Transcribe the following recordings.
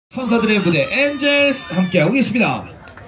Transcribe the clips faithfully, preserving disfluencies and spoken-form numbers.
천사들의 무대 엔젤스 함께하고 계십니다.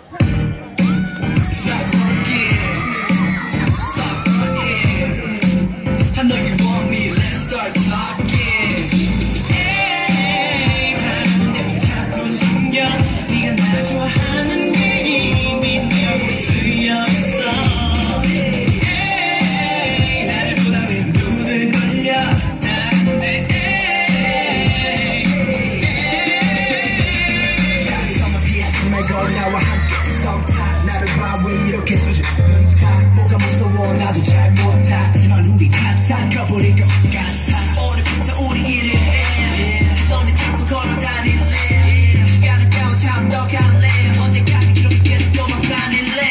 나와 함께 썸타 나를 봐 왜 이렇게 수줍은 타 뭐가 무서워 나도 잘 못하지만 우리 같아 커버린 것 같아 오늘부터 우리 일을 해 손에 잡고 걸어 다닐래 시간은 가면 참 더 갈래 언제까지 그렇게 계속 도망다닐래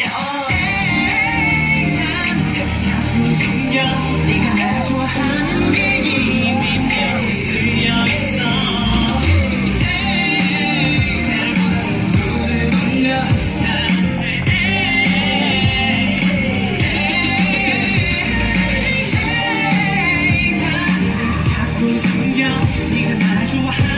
난 자꾸 숨겨 네가 날 좋아하는 게 이미 내 쓰여있어 네가 날 좋아하는